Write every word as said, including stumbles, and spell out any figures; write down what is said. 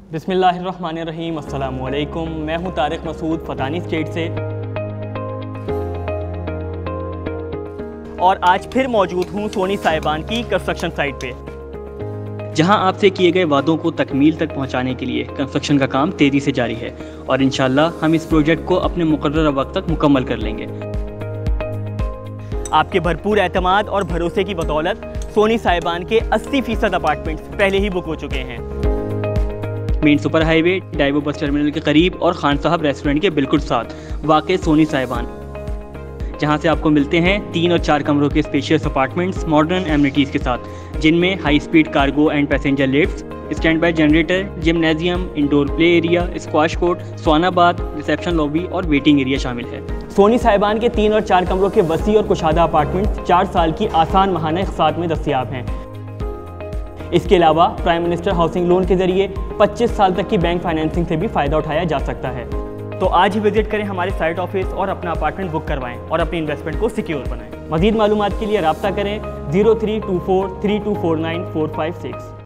बिस्मिल्लाहिर्रहमानिर्रहीम, अस्सलामु अलैकुम। मैं हूं तारिक मसूद फतानी स्टेट से और आज फिर मौजूद हूं सोनी साहिबान की कंस्ट्रक्शन साइट पे, जहां आपसे किए गए वादों को तकमील तक पहुंचाने के लिए कंस्ट्रक्शन का काम तेज़ी से जारी है और इंशाल्लाह हम इस प्रोजेक्ट को अपने मुकर्रर वक्त तक मुकम्मल कर लेंगे। आपके भरपूर एतमाद और भरोसे की बदौलत सोनी साहिबान के अस्सी फीसद अपार्टमेंट्स पहले ही बुक हो चुके हैं। Main super highway, Daewoo bus terminal के करीब और खान साहब रेस्टोरेंट के बिल्कुल साथ वाक़ई सोनी साहिबान, जहां से आपको मिलते हैं तीन और चार कमरों के स्पेशियस अपार्टमेंट्स मॉडर्न एमिनिटीज़ के साथ, जिनमें high speed cargo and passenger lifts, standby generator, gymnasium, indoor play area, squash court, sauna bath, reception lobby और वेटिंग एरिया शामिल है। सोनी साहिबान के तीन और चार कमरों के वसी और कुशादा अपार्टमेंट्स चार साल की आसान माहाना इक़सात में दस्तयाब हैं। इसके अलावा प्राइम मिनिस्टर हाउसिंग लोन के जरिए पच्चीस साल तक की बैंक फाइनेंसिंग से भी फ़ायदा उठाया जा सकता है। तो आज ही विजिट करें हमारे साइट ऑफिस और अपना अपार्टमेंट बुक करवाएं और अपनी इन्वेस्टमेंट को सिक्योर बनाएं। मज़ीद मालूमात के लिए रब्ता करें zero three two four three two four nine four five six.